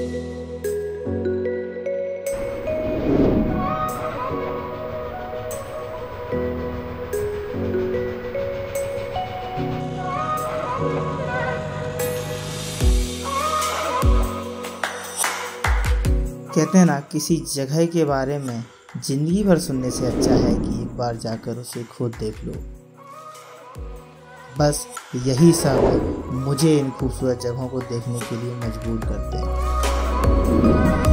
कहते हैं ना, किसी जगह के बारे में जिंदगी भर सुनने से अच्छा है कि एक बार जाकर उसे खुद देख लो। बस यही सब मुझे इन खूबसूरत जगहों को देखने के लिए मजबूर करते हैं।